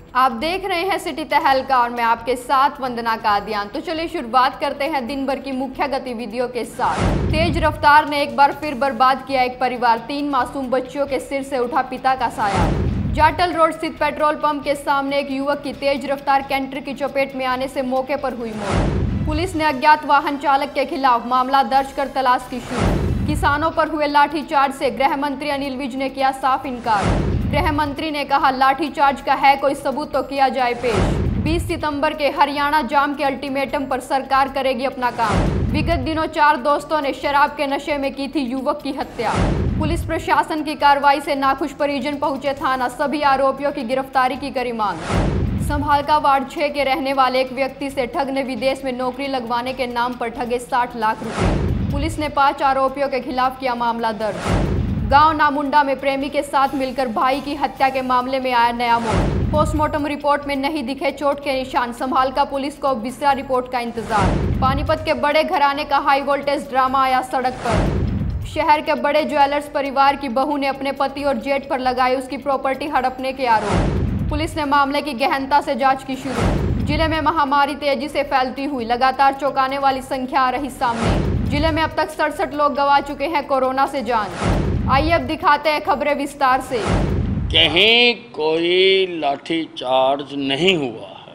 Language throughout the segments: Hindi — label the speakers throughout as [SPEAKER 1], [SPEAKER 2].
[SPEAKER 1] आप देख रहे हैं सिटी तहलका और मैं आपके साथ वंदना कादियान। तो चलिए शुरुआत करते हैं दिन भर की मुख्य गतिविधियों के साथ। तेज रफ्तार ने एक बार फिर बर्बाद किया एक परिवार, 3 मासूम बच्चियों के सिर से उठा पिता का साया। जाटल रोड स्थित पेट्रोल पंप के सामने एक युवक की तेज रफ्तार कैंटर की चपेट में आने से मौके पर हुई मौत। पुलिस ने अज्ञात वाहन चालक के खिलाफ मामला दर्ज कर तलाश की शुरू। किसानों पर हुए लाठीचार्ज से गृह मंत्री अनिल विज ने किया साफ इनकार। गृह मंत्री ने कहा, लाठीचार्ज का है कोई सबूत तो किया जाए पेश। 20 सितंबर के हरियाणा जाम के अल्टीमेटम पर सरकार करेगी अपना काम। विगत दिनों 4 दोस्तों ने शराब के नशे में की थी युवक की हत्या। पुलिस प्रशासन की कार्रवाई से नाखुश परिजन पहुंचे थाना, सभी आरोपियों की गिरफ्तारी की करी मांग। संभालका वार्ड 6 के रहने वाले एक व्यक्ति से ठग ने विदेश में नौकरी लगवाने के नाम पर ठगे 60 लाख रुपए। पुलिस ने 5 आरोपियों के खिलाफ किया मामला दर्ज। गांव नामुंडा में प्रेमी के साथ मिलकर भाई की हत्या के मामले में आया नया मोड़। पोस्टमार्टम रिपोर्ट में नहीं दिखे चोट के निशान, संभालका पुलिस को बिस्रा रिपोर्ट का इंतजार। पानीपत के बड़े घराने का हाई वोल्टेज ड्रामा आया सड़क पर। शहर के बड़े ज्वेलर्स परिवार की बहू ने अपने पति और जेठ पर लगाए उसकी प्रॉपर्टी हड़पने के आरोप। पुलिस ने मामले की गहनता से जांच की शुरू। जिले में महामारी तेजी से फैलती हुई, लगातार चौंकाने वाली संख्या आ रही सामने। जिले में अब तक 67 लोग गंवा चुके हैं कोरोना से जान। आइए अब दिखाते हैं खबरें विस्तार से।
[SPEAKER 2] कहीं कोई लाठीचार्ज नहीं हुआ है,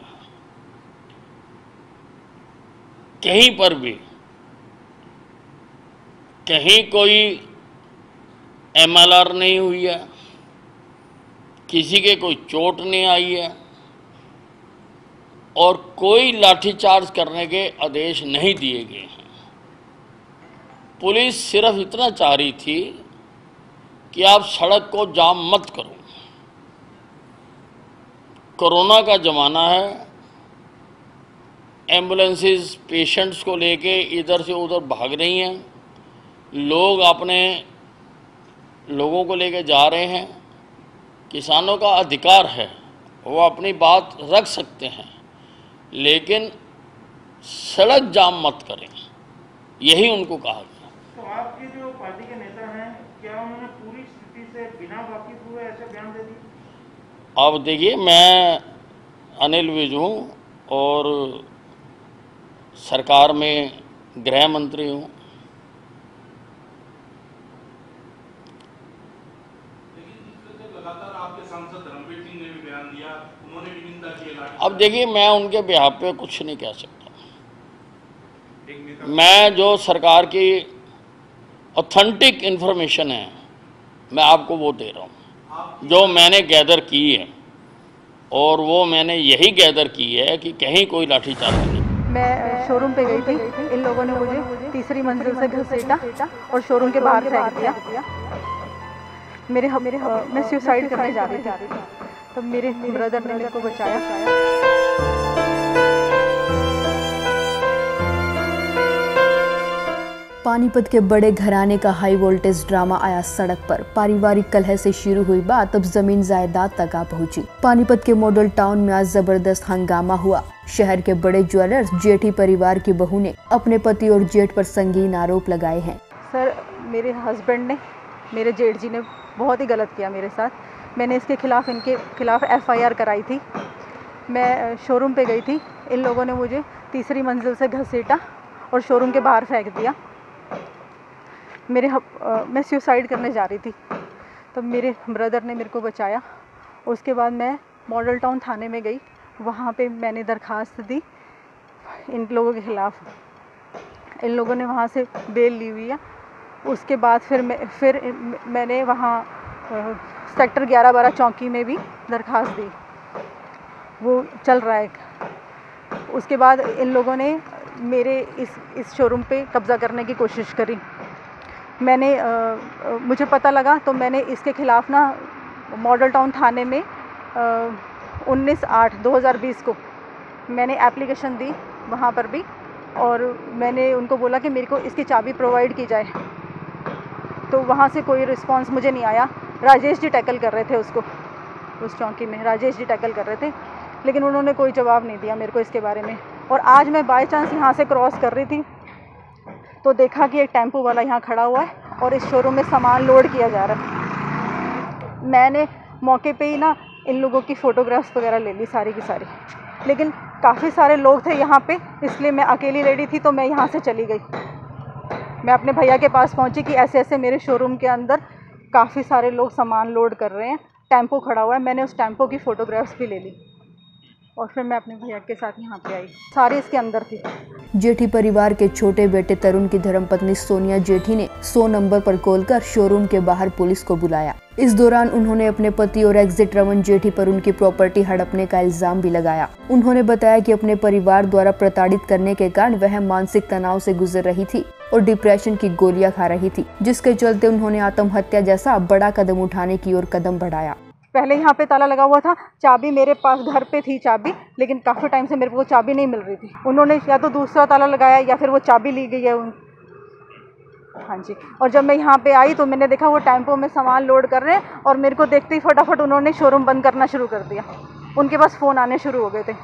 [SPEAKER 2] कहीं पर भी कहीं कोई MLR नहीं हुई है, किसी के कोई चोट नहीं आई है और कोई लाठीचार्ज करने के आदेश नहीं दिए गए हैं। पुलिस सिर्फ इतना चाह रही थी कि आप सड़क को जाम मत करो। कोरोना का ज़माना है, एम्बुलेंसेस पेशेंट्स को लेके इधर से उधर भाग रही हैं, लोग अपने लोगों को लेके जा रहे हैं। किसानों का अधिकार है, वो अपनी बात रख सकते हैं, लेकिन सड़क जाम मत करें, यही उनको कहा गया।
[SPEAKER 3] तो आपके जो पार्टी के नेता हैं, क्या उन्होंने पूरी स्थिति से बिना वाकिफ हुए ऐसे बयान दे दिए?
[SPEAKER 2] अब देखिए, मैं अनिल विज हूँ और सरकार में गृह मंत्री हूँ।
[SPEAKER 3] लगातार आपके सांसद धर्मवीर सिंह ने भी बयान दिया, उन्होंने भी निंदा की।
[SPEAKER 2] अब देखिए, मैं उनके बिहाफ पे कुछ नहीं कह सकता। मैं जो सरकार की ऑथेंटिक इन्फॉर्मेशन है, मैं आपको वो दे रहा हूँ जो मैंने गैदर की है, और वो मैंने यही गैदर की है कि कहीं कोई लाठीचार्ज नहीं।
[SPEAKER 4] मैं शोरूम पे गई थी, इन लोगों ने मुझे तीसरी मंजिल से घसीटा और शोरूम के बाहर फेंक दिया। मैं सुसाइड करने जा रही थी, तो मेरे ब्रदर ने मेरे को बचाया।
[SPEAKER 1] पानीपत के बड़े घराने का हाई वोल्टेज ड्रामा आया सड़क पर। पारिवारिक कलह से शुरू हुई बात अब जमीन जायदाद तक आ पहुंची। पानीपत के मॉडल टाउन में आज जबरदस्त हंगामा हुआ। शहर के बड़े ज्वेलर्स जेठी परिवार की बहू ने अपने पति और जेठ पर संगीन आरोप लगाए हैं।
[SPEAKER 4] सर, मेरे हस्बैंड ने, मेरे जेठ जी ने बहुत ही गलत किया मेरे साथ। मैंने इनके खिलाफ FIR कराई थी। मैं शोरूम पे गई थी, इन लोगों ने मुझे तीसरी मंजिल से घसीटा और शोरूम के बाहर फेंक दिया। मैं सुसाइड करने जा रही थी, तो मेरे ब्रदर ने मेरे को बचाया। उसके बाद मैं मॉडल टाउन थाने में गई, वहाँ पे मैंने दरखास्त दी इन लोगों के ख़िलाफ़। इन लोगों ने वहाँ से बेल ली हुई है। उसके बाद फिर मैंने वहाँ सेक्टर 11-12 चौकी में भी दरखास्त दी, वो चल रहा है। उसके बाद इन लोगों ने मेरे इस शोरूम पे कब्ज़ा करने की कोशिश करी। मुझे पता लगा तो मैंने इसके खिलाफ़ ना मॉडल टाउन थाने में 19/8/2020 को मैंने एप्लीकेशन दी वहाँ पर भी, और मैंने उनको बोला कि मेरे को इसकी चाबी प्रोवाइड की जाए। तो वहाँ से कोई रिस्पांस मुझे नहीं आया। राजेश जी टैकल कर रहे थे उसको, उस चौकी में राजेश जी टैकल कर रहे थे, लेकिन उन्होंने कोई जवाब नहीं दिया मेरे को इसके बारे में। और आज मैं बाय चांस यहाँ से क्रॉस कर रही थी तो देखा कि एक टेम्पो वाला यहाँ खड़ा हुआ है और इस शोरूम में सामान लोड किया जा रहा है। मैंने मौके पे ही ना इन लोगों की फ़ोटोग्राफ्स वगैरह ले ली सारी की सारी। लेकिन काफ़ी सारे लोग थे यहाँ पे, इसलिए मैं अकेली लेडी थी तो मैं यहाँ से चली गई। मैं अपने भैया के पास पहुँची कि ऐसे ऐसे मेरे शोरूम के अंदर काफ़ी सारे लोग सामान लोड कर रहे हैं, टेम्पो खड़ा हुआ है। मैंने उस टेम्पो की फ़ोटोग्राफ्स भी ले ली और फिर मैं अपने भैया के साथ यहाँ पे आई। सारी इसके अंदर थी।
[SPEAKER 1] जेठी परिवार के छोटे बेटे तरुण की धर्मपत्नी सोनिया जेठी ने 100 नंबर पर कॉल कर शोरूम के बाहर पुलिस को बुलाया। इस दौरान उन्होंने अपने पति और एग्जिट रमन जेठी पर उनकी प्रॉपर्टी हड़पने का इल्जाम भी लगाया। उन्होंने बताया कि अपने परिवार द्वारा प्रताड़ित करने के कारण वह मानसिक तनाव से गुजर रही थी और डिप्रेशन की गोलियां खा रही थी, जिसके चलते उन्होंने आत्महत्या जैसा बड़ा कदम उठाने की ओर कदम बढ़ाया।
[SPEAKER 4] पहले यहाँ पे ताला लगा हुआ था, चाबी मेरे पास घर पे थी चाबी, लेकिन काफ़ी टाइम से मेरे को चाबी नहीं मिल रही थी। उन्होंने या तो दूसरा ताला लगाया या फिर वो चाबी ली गई है हाँ जी। और जब मैं यहाँ पे आई तो मैंने देखा वो टेम्पो में सामान लोड कर रहे हैं और मेरे को देखते ही फटाफट उन्होंने शोरूम बंद करना शुरू कर दिया। उनके पास फ़ोन आने शुरू हो गए थे।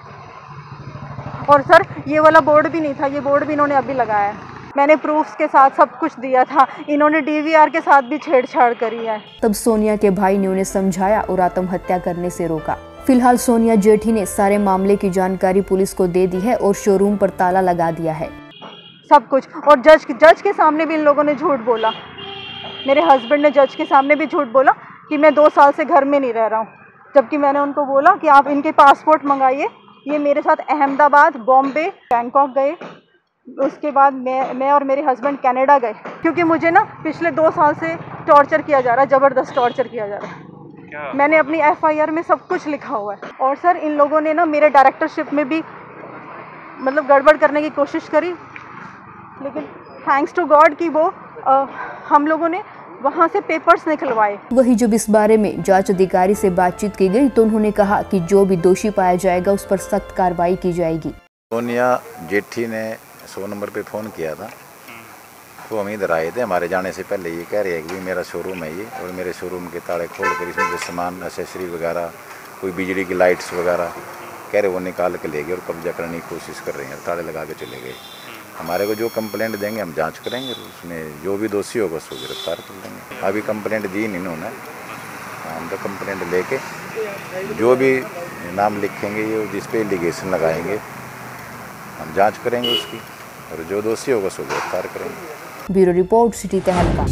[SPEAKER 4] और सर ये वाला बोर्ड भी नहीं था, ये बोर्ड भी इन्होंने अभी लगाया है। मैंने प्रूफ्स के साथ सब कुछ दिया था, इन्होंने DVR के साथ भी छेड़छाड़ करी है।
[SPEAKER 1] तब सोनिया के भाई ने उन्हें समझाया और आत्महत्या करने से रोका। फिलहाल सोनिया जेठी ने सारे मामले की जानकारी पुलिस को दे दी है और शोरूम पर ताला लगा दिया है।
[SPEAKER 4] सब कुछ। और जज के सामने भी इन लोगों ने झूठ बोला। मेरे हस्बैंड ने जज के सामने भी झूठ बोला कि मैं 2 साल से घर में नहीं रह रहा हूँ, जबकि मैंने उनको बोला कि आप इनके पासपोर्ट मंगाइए। ये मेरे साथ अहमदाबाद, बॉम्बे, बैंकॉक गए। उसके बाद मैं और मेरे हस्बैंड कनाडा गए, क्योंकि मुझे ना पिछले 2 साल से टॉर्चर किया जा रहा है, ज़बरदस्त टॉर्चर किया जा रहा है। मैंने अपनी FIR में सब कुछ लिखा हुआ है। और सर इन लोगों ने ना मेरे डायरेक्टरशिप में भी मतलब गड़बड़ करने की कोशिश करी, लेकिन थैंक्स टू गॉड कि वो हम लोगों ने वहाँ से पेपर्स निकलवाए।
[SPEAKER 1] वही जब इस बारे में जांच अधिकारी से बातचीत की गई तो उन्होंने कहा कि जो भी दोषी पाया जाएगा उस पर सख्त कार्रवाई की जाएगी।
[SPEAKER 5] सोनिया जेठी ने 100 नंबर पे फ़ोन किया था, तो हम इधर आए थे। हमारे जाने से पहले ये कह रहे हैं कि मेरा शोरूम है ये, और मेरे शोरूम के ताले खोल कर इसमें जो सामान एसेसरी वगैरह, कोई बिजली की लाइट्स वगैरह कह रहे वो निकाल के ले गए और कब्जा करने की कोशिश कर रहे हैं, ताले लगा के चले गए। हमारे को जो कंप्लेंट देंगे हम जांच करेंगे, उसमें जो भी दोषी होगा उसको गिरफ्तार कर लेंगे। अभी कंप्लेंट दी नहीं इन्होंने, हम तो कंप्लेंट लेके जो भी नाम लिखेंगे ये जिस पे एलिगेशन लगाएंगे हम जांच करेंगे उसकी, और जो दोषी होगा उसको गिरफ्तार करेंगे।
[SPEAKER 1] ब्यूरो रिपोर्ट, सिटी तहलका।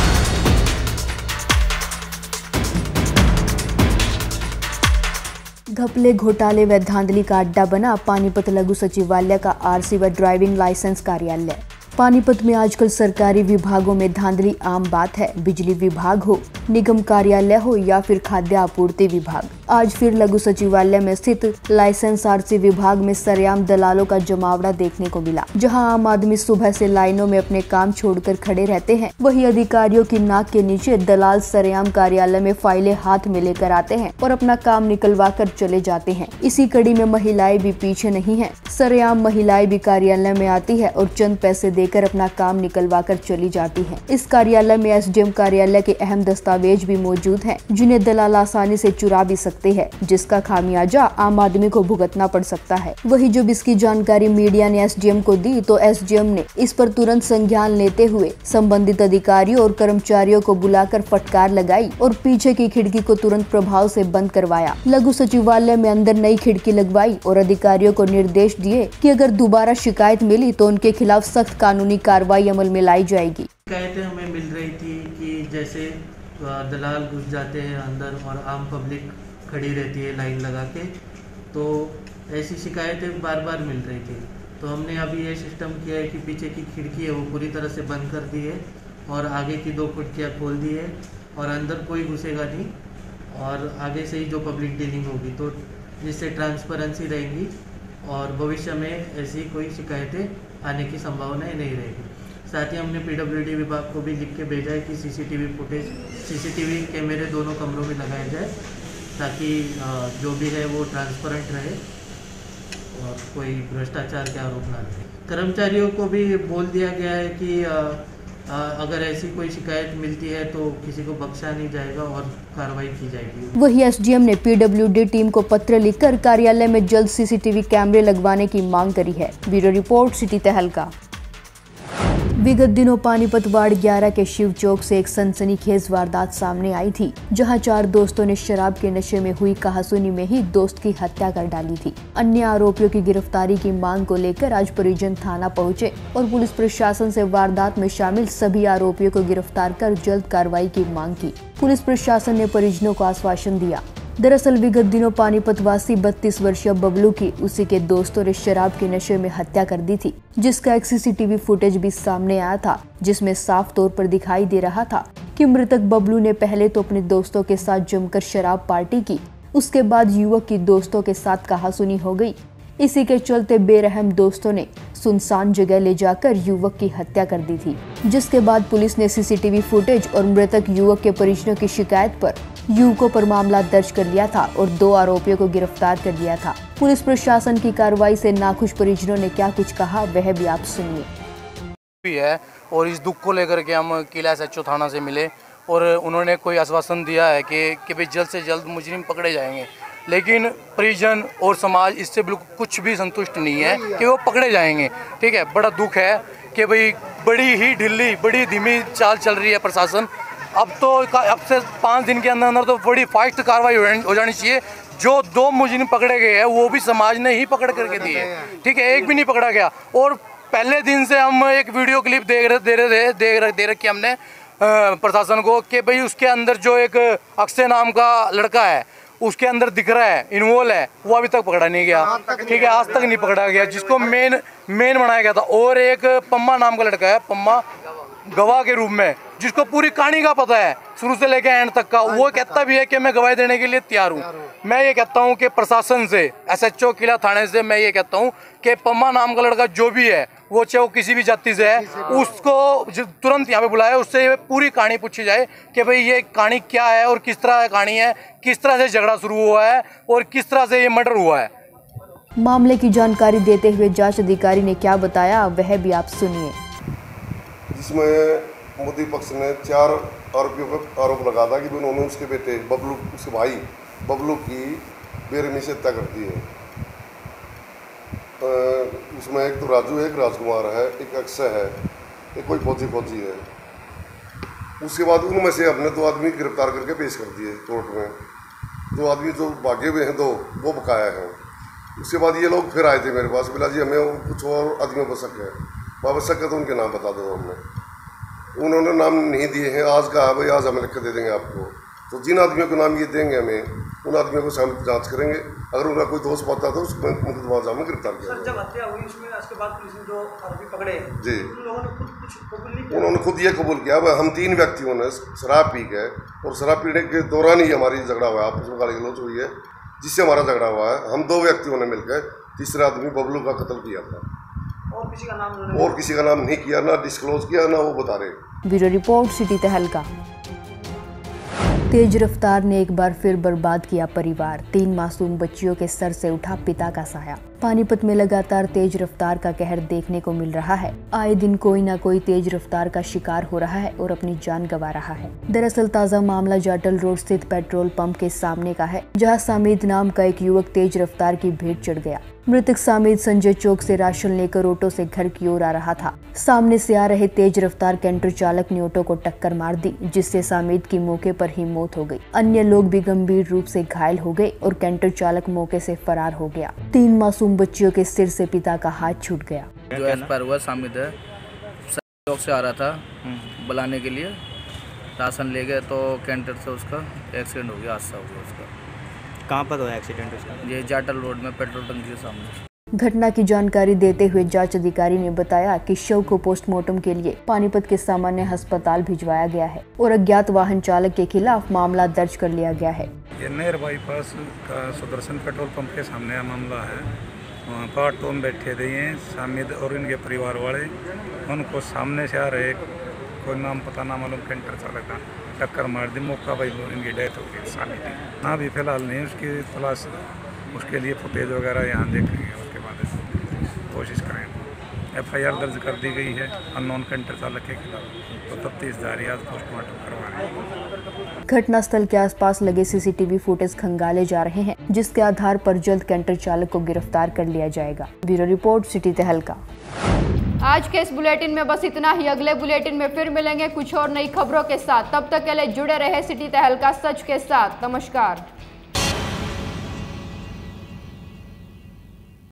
[SPEAKER 1] घपले, घोटाले व धांधली का अड्डा बना पानीपत लघु सचिवालय का RC व ड्राइविंग लाइसेंस कार्यालय। पानीपत में आजकल सरकारी विभागों में धांधली आम बात है। बिजली विभाग हो, निगम कार्यालय हो या फिर खाद्य आपूर्ति विभाग। आज फिर लघु सचिवालय में स्थित लाइसेंस RC विभाग में सरेआम दलालों का जमावड़ा देखने को मिला। जहां आम आदमी सुबह से लाइनों में अपने काम छोड़कर खड़े रहते हैं, वहीं अधिकारियों की नाक के नीचे दलाल सरेआम कार्यालय में फाइलें हाथ में लेकर आते हैं और अपना काम निकलवा कर चले जाते हैं। इसी कड़ी में महिलाएं भी पीछे नहीं है। सरेआम महिलाएं भी कार्यालय में आती है और चंद पैसे देकर अपना काम निकलवा कर चली जाती है। इस कार्यालय में SDM कार्यालय के अहम दस्तावेज भी मौजूद हैं, जिन्हें दलाल आसानी से चुरा भी सकते हैं, जिसका खामियाजा आम आदमी को भुगतना पड़ सकता है। वही जब इसकी जानकारी मीडिया ने SDM को दी तो SDM ने इस पर तुरंत संज्ञान लेते हुए संबंधित अधिकारियों और कर्मचारियों को बुलाकर फटकार लगाई और पीछे की खिड़की को तुरंत प्रभाव से बंद करवाया। लघु सचिवालय में अंदर नई खिड़की लगवाई और अधिकारियों को निर्देश दिए कि अगर दोबारा शिकायत मिली तो उनके खिलाफ सख्त कानूनी कार्रवाई अमल में लाई जाएगी।
[SPEAKER 6] शिकायतें हमें मिल रही थी कि जैसे दलाल घुस जाते हैं अंदर और आम पब्लिक खड़ी रहती है लाइन लगा के, तो ऐसी शिकायतें बार बार मिल रही थी। तो हमने अभी ये सिस्टम किया है कि पीछे की खिड़की है वो पूरी तरह से बंद कर दी है और आगे की 2 खिड़कियाँ खोल दी है और अंदर कोई घुसेगा नहीं और आगे से ही जो पब्लिक डीलिंग होगी, तो जिससे ट्रांसपेरेंसी रहेगी और भविष्य में ऐसी कोई शिकायतें आने की संभावनाएं नहीं रहेगी। साथ ही हमने PWD विभाग को भी लिख के भेजा है कि CCTV कैमरे दोनों कमरों में लगाए जाए, ताकि जो भी है वो ट्रांसपेरेंट रहे और कोई भ्रष्टाचार के आरोप ना रहे। कर्मचारियों को भी बोल दिया गया है कि अगर ऐसी कोई शिकायत मिलती है तो किसी को बख्शा नहीं जाएगा और कार्रवाई की जाएगी।
[SPEAKER 1] वही SDM ने PWD टीम को पत्र लिखकर कार्यालय में जल्द CCTV कैमरे लगवाने की मांग करी है। ब्यूरो रिपोर्ट, सिटी तहलका। विगत दिनों पानीपत वार्ड 11 के शिव चौक से एक सनसनीखेज वारदात सामने आई थी, जहां 4 दोस्तों ने शराब के नशे में हुई कहासुनी में ही दोस्त की हत्या कर डाली थी। अन्य आरोपियों की गिरफ्तारी की मांग को लेकर आज परिजन थाना पहुंचे और पुलिस प्रशासन से वारदात में शामिल सभी आरोपियों को गिरफ्तार कर जल्द कार्रवाई की मांग की। पुलिस प्रशासन ने परिजनों को आश्वासन दिया। दरअसल विगत दिनों पानीपत वासी 32 वर्षीय बबलू की उसी के दोस्तों ने शराब के नशे में हत्या कर दी थी, जिसका एक सीसीटीवी फुटेज भी सामने आया था, जिसमें साफ तौर पर दिखाई दे रहा था कि मृतक बबलू ने पहले तो अपने दोस्तों के साथ जमकर शराब पार्टी की, उसके बाद युवक की दोस्तों के साथ कहासुनी हो गई। इसी के चलते बेरहम दोस्तों ने सुनसान जगह ले जाकर युवक की हत्या कर दी थी, जिसके बाद पुलिस ने सीसीटीवी फुटेज और मृतक युवक के परिजनों की शिकायत पर युवकों पर मामला दर्ज कर लिया था और 2 आरोपियों को गिरफ्तार कर लिया था। पुलिस प्रशासन की कार्रवाई से नाखुश परिजनों ने क्या कुछ कहा, वह भी आप सुनिए।
[SPEAKER 7] है और इस दुख को लेकर के हम किला SHO थाना से मिले और उन्होंने कोई आश्वासन दिया है कि भाई जल्द से जल्द मुजरिम पकड़े जाएंगे, लेकिन परिजन और समाज इससे बिल्कुल कुछ भी संतुष्ट नहीं है कि वो पकड़े जाएंगे। ठीक है, बड़ा दुख है कि भाई बड़ी ही ढिल्ली, बड़ी धीमी चाल चल रही है प्रशासन। अब से 5 दिन के अंदर तो बड़ी फास्ट कार्रवाई हो जानी चाहिए। जो 2 मुजरिम पकड़े गए हैं वो भी समाज ने ही पकड़ करके दिए, ठीक है, एक भी नहीं पकड़ा गया। और पहले दिन से हम एक वीडियो क्लिप दे रखी हमने प्रशासन को कि भाई उसके अंदर जो एक अक्षय नाम का लड़का है उसके अंदर दिख रहा है, इन्वॉल्व है, वो अभी तक पकड़ा नहीं गया। ठीक है, आज तक नहीं पकड़ा गया, जिसको मेन बनाया गया था। और एक पम्मा नाम का लड़का है, पम्मा गवाह के रूप में, जिसको पूरी कहानी का पता है शुरू से लेकर एंड तक का, वो कहता भी है कि मैं गवाही देने के लिए तैयार हूँ। मैं ये कहता हूँ कि प्रशासन से, SHO किला थाने से मैं ये कहता हूँ कि पम्मा नाम का लड़का जो भी है, वो चाहे वो किसी भी जाति से है, उसको तुरंत यहाँ पे बुलाया, उससे पूरी कहानी पूछी जाए कि भाई ये कहानी क्या है और किस तरह कहानी है, किस तरह से झगड़ा शुरू हुआ है और किस तरह से ये मर्डर हुआ है।
[SPEAKER 1] मामले की जानकारी देते हुए जांच अधिकारी ने क्या बताया, वह भी आप सुनिए।
[SPEAKER 8] जिसमें मोदी पक्ष ने 4 आरोपियों पर आरोप लगा था कि उन्होंने उसके बेटे बबलू, उसके भाई बबलू की बेरहमी से हत्या कर दी है। उसमें एक तो राजू है, एक राजकुमार है, एक अक्षय है, एक कोई फौजी है। उसके बाद उनमें से अपने 2 आदमी गिरफ्तार करके पेश कर दिए कोर्ट में। 2 आदमी जो भागे हुए हैं 2, वो बकाया हैं। उसके बाद ये लोग फिर आए थे मेरे पास, बोला जी हमें कुछ और आदमियों को शक है, आवश्यक है तो उनके नाम बता दो। हमने उन्होंने नाम नहीं दिए हैं। आज कहा भाई आज हम लिख कर दे देंगे आपको, तो जिन आदमियों के नाम ये देंगे हमें, उन आदमियों को हम जांच करेंगे। अगर उनका कोई दोस्त पाता तो उसमें मुकदमा जाम में गिरफ्तार किया।
[SPEAKER 9] सर, जब हत्या हुई उसमें उसके बाद पुलिस ने जो आरोपी पकड़े
[SPEAKER 8] जी,
[SPEAKER 9] उन लोगों ने खुद कुछ कबूल नहीं किया।
[SPEAKER 8] उन्होंने खुद ये कबूल किया। हम 3 व्यक्तियों ने शराब पी गए और शराब पीने के दौरान ही हमारी झगड़ा हुआ, आपस में गाली गलौज हुई है, जिससे हमारा झगड़ा हुआ है। हम 2 व्यक्तियों ने मिलकर तीसरा आदमी बबलू का कत्ल किया था।
[SPEAKER 9] और किसी का नाम
[SPEAKER 8] नहीं किया, ना डिस्क्लोज किया, ना वो बता रहे।
[SPEAKER 1] ब्यूरो रिपोर्ट, सिटी तहलका। तेज रफ्तार ने एक बार फिर बर्बाद किया परिवार, 3 मासूम बच्चियों के सर से उठा पिता का साया। पानीपत में लगातार तेज रफ्तार का कहर देखने को मिल रहा है। आए दिन कोई ना कोई तेज रफ्तार का शिकार हो रहा है और अपनी जान गंवा रहा है। दरअसल ताजा मामला जाटल रोड स्थित पेट्रोल पंप के सामने का है, जहां सामिद नाम का एक युवक तेज रफ्तार की भेंट चढ़ गया। मृतक सामिद संजय चौक से राशन लेकर ऑटो से घर की ओर आ रहा था। सामने से आ रहे तेज रफ्तार कैंटर चालक ने ऑटो को टक्कर मार दी, जिससे सामिद की मौके पर ही मौत हो गई। अन्य लोग भी गंभीर रूप से घायल हो गए और कैंटर चालक मौके से फरार हो गया। 3 मासूम बच्चियों के सिर से पिता का हाथ छूट गया।
[SPEAKER 10] जो एक्सपायर हुआ सामिद है, चौक से आ रहा था बुलाने के लिए, राशन ले गए तो कैंटर से उसका एक्सीडेंट हो गया, हादसा हो गया उसका।
[SPEAKER 11] कहाँ पर हुआ एक्सीडेंट उसका?
[SPEAKER 10] ये जाटल रोड में पेट्रोल टंकी के सामने।
[SPEAKER 1] घटना की जानकारी देते हुए जांच अधिकारी ने बताया कि शव को पोस्टमार्टम के लिए पानीपत के सामान्य अस्पताल भिजवाया गया है और अज्ञात वाहन चालक के खिलाफ मामला दर्ज कर लिया गया है।
[SPEAKER 12] ये नहर बाईपास का सुदर्शन पेट्रोल पंप के सामने मामला है। वहाँ पर ऑटो में बैठे थे ये सामिद और इनके परिवार वाले, उनको सामने से आ रहे कोई नाम पता ना मालूम कैंटर चालक का टक्कर मार दी, मौका भाई इनकी डेथ हो गई सामिद की। ना भी फिलहाल नहीं, उसकी तलाश, उसके लिए फुटेज वगैरह यहाँ देखेंगे, उसके बाद कोशिश करेंगे। FIR दर्ज कर दी गई है अननोन कैंटर चालक के खिलाफ, तो तफ्तीश जारी है, पोस्टमार्टम करवा रहे हैं।
[SPEAKER 1] घटनास्थल के आसपास लगे CCTV फुटेज खंगाले जा रहे हैं, जिसके आधार पर जल्द कैंटर चालक को गिरफ्तार कर लिया जाएगा। ब्यूरो रिपोर्ट, सिटी तहलका। आज के इस बुलेटिन में बस इतना ही। अगले बुलेटिन में फिर मिलेंगे कुछ और नई खबरों के साथ। तब तक के लिए जुड़े रहे सिटी तहलका सच के साथ। नमस्कार।